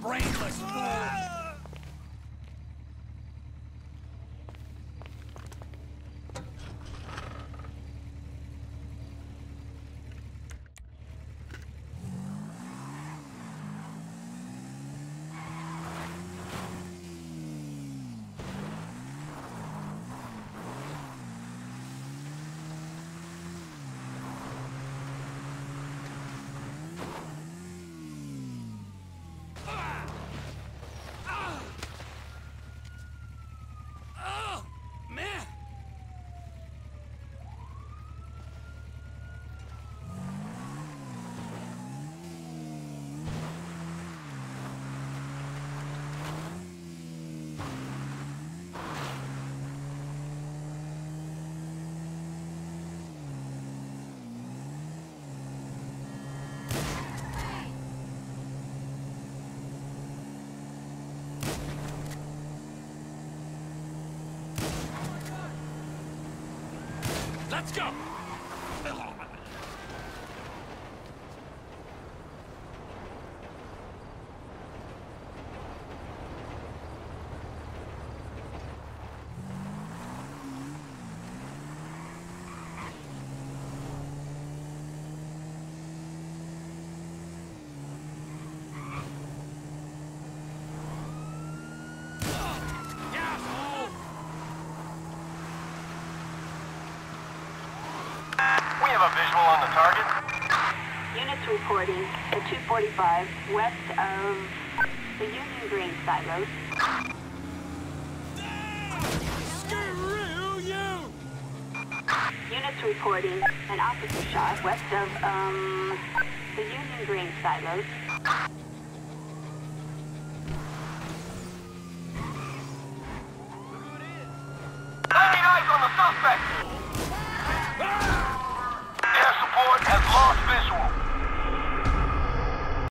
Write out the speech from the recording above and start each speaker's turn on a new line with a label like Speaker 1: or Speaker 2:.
Speaker 1: brainless fool! Let's go!
Speaker 2: We have a visual on the target.
Speaker 3: Units reporting at 245 west of the Union Green silos.
Speaker 1: Screw you!
Speaker 3: Units reporting an officer shot west of the Union Green silos.